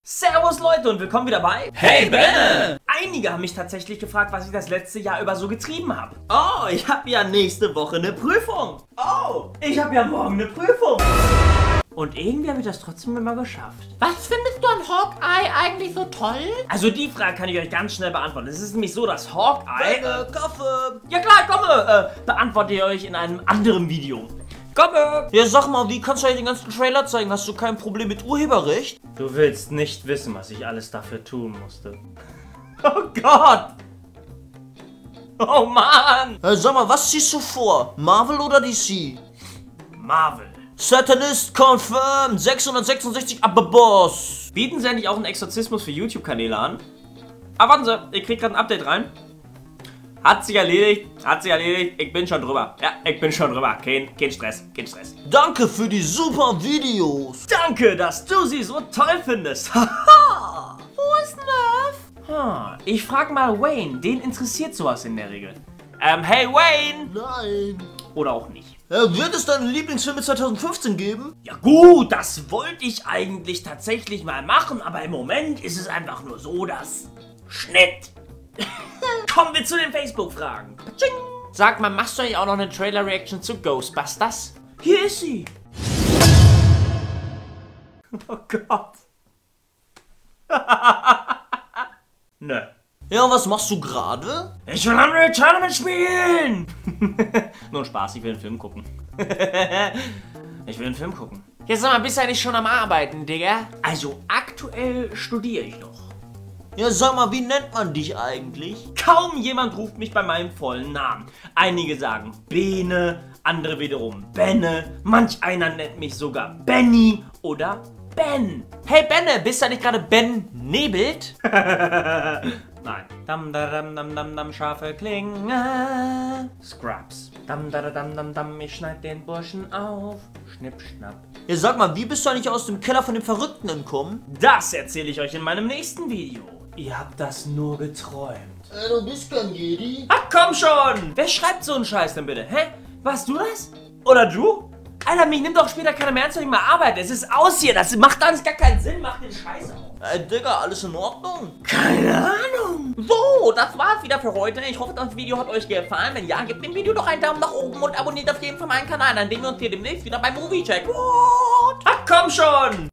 Servus Leute und willkommen wieder bei Hey Benne! Einige haben mich tatsächlich gefragt, was ich das letzte Jahr über so getrieben habe. Oh, ich habe ja nächste Woche eine Prüfung. Oh, ich habe ja morgen eine Prüfung. Und irgendwie habe ich das trotzdem immer geschafft. Was findest du an Hawkeye eigentlich so toll? Also die Frage kann ich euch ganz schnell beantworten. Es ist nämlich so, dass Hawkeye... Kaffee! Ja klar, komme! Beantworte ich euch in einem anderen Video. Komme! Ja, sag mal, wie kannst du eigentlich den ganzen Trailer zeigen? Hast du kein Problem mit Urheberrecht? Du willst nicht wissen, was ich alles dafür tun musste. Oh Gott! Oh Mann! Sag mal, was ziehst du vor? Marvel oder DC? Marvel. Satanist confirmed! 666 Boss! Bieten sie eigentlich auch einen Exorzismus für YouTube-Kanäle an? Ah, warten Sie, ich krieg gerade ein Update rein. Hat sich erledigt, ich bin schon drüber. Ja, ich bin schon drüber. Kein Stress, kein Stress. Danke für die super Videos! Danke, dass du sie so toll findest. Haha! Wo ist Nerf? Ich frag mal Wayne, den interessiert sowas in der Regel. Hey Wayne! Nein! Oder auch nicht. Wird es deine Lieblingsfilme 2015 geben? Ja gut, das wollte ich eigentlich tatsächlich mal machen, aber im Moment ist es einfach nur so, dass... Schnitt! Kommen wir zu den Facebook-Fragen. Sag mal, machst du eigentlich auch noch eine Trailer-Reaction zu Ghostbusters? Hier ist sie. Oh Gott. Nö. Ja, und was machst du gerade? Ich will Unreal Tournament spielen. Nur ein Spaß, ich will einen Film gucken. Ich will einen Film gucken. Jetzt sag mal, bist du eigentlich schon am Arbeiten, Digga? Also aktuell studiere ich noch. Ja, sag mal, wie nennt man dich eigentlich? Kaum jemand ruft mich bei meinem vollen Namen. Einige sagen Bene, andere wiederum Benne, manch einer nennt mich sogar Benny oder Ben. Hey Benne, bist du nicht gerade Ben Nebelt? Nein. Dam da dam dam dam dam, scharfe Klinge. Scrubs. Dam da dam dam dam, ich schneid den Burschen auf. Schnipp schnapp. Ja, sag mal, wie bist du eigentlich aus dem Keller von den Verrückten entkommen? Das erzähle ich euch in meinem nächsten Video. Ihr habt das nur geträumt. Du bist kein Jedi. Ach komm schon! Wer schreibt so einen Scheiß denn bitte? Hä? Warst du das? Oder du? Alter, mich nimmt doch später keiner mehr ernst, wenn ich mal arbeite. Es ist aus hier. Das macht alles gar keinen Sinn. Mach den Scheiß auf. Digga, alles in Ordnung? Keine Ahnung. So, das war's wieder für heute. Ich hoffe, das Video hat euch gefallen. Wenn ja, gebt dem Video doch einen Daumen nach oben und abonniert auf jeden Fall meinen Kanal, an dem wir uns hier demnächst wieder beim Movie Check. What? Ach komm schon!